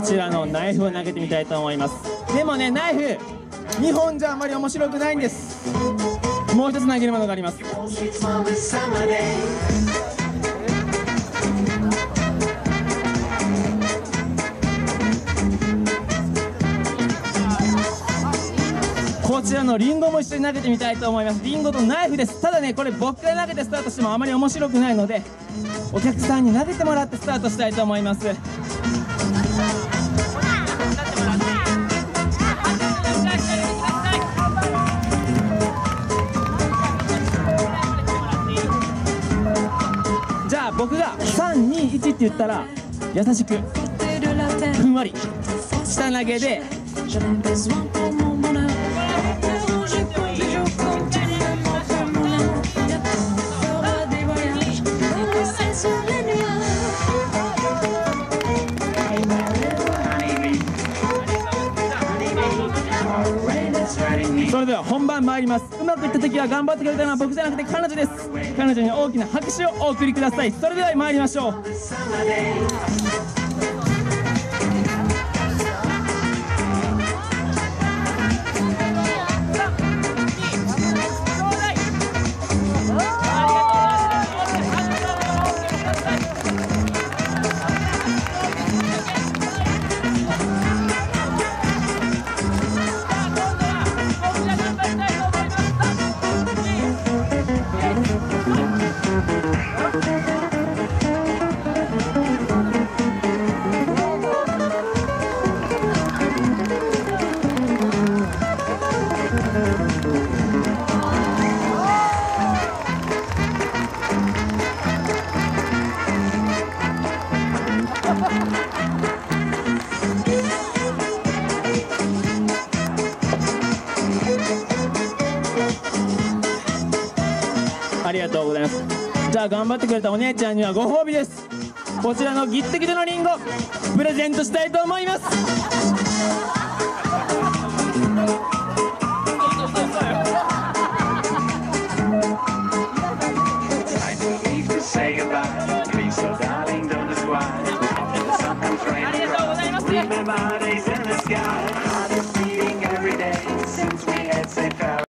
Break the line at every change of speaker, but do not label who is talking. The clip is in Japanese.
ちらのナイフを投げてみたいと思います。でもね、ナイフ2本じゃあまり面白くないんです。もう一つ投げるものがあります。こちらのリンゴも一緒に投げてみたいと思います。リンゴとナイフです。ただね、これ僕から投げてスタートしてもあまり面白くないので、お客さんに投げてもらってスタートしたいと思います。じゃあ僕が3、2、1って言ったら優しくふんわり下投げでそれでは本番参ります。うまくいった時は頑張ってくれたのは僕じゃなくて彼女です。彼女に大きな拍手をお送りください。それでは参りましょう。ありがとうございます。じゃあ頑張ってくれたお姉ちゃんにはご褒美です。こちらのギッテギテのリンゴプレゼントしたいと思います。ありがとうございます。